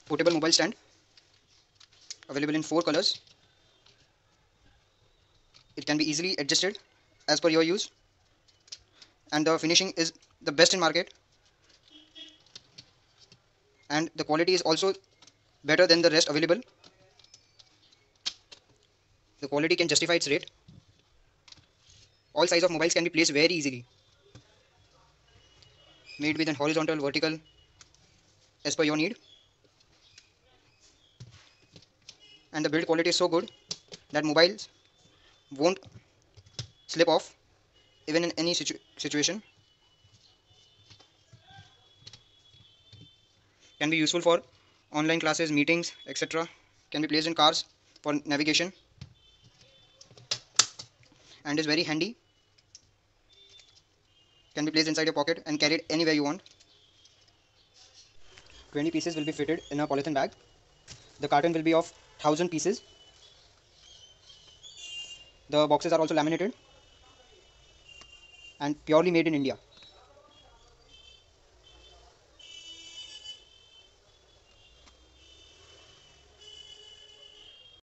portable mobile stand available in 4 colors. It can be easily adjusted as per your use, and the finishing is the best in market, and the quality is also better than the rest available. The quality can justify its rate. All size of mobiles can be placed very easily, made with an horizontal, vertical, as per your need, and the build quality is so good that mobiles won't slip off even in any situation. Can be useful for online classes, meetings, etc. Can be placed in cars for navigation, and is very handy. Can be placed inside your pocket and carried anywhere you want. 20 pieces will be fitted in a polythene bag. The carton will be of 1000 pieces. The boxes are also laminated and purely made in India.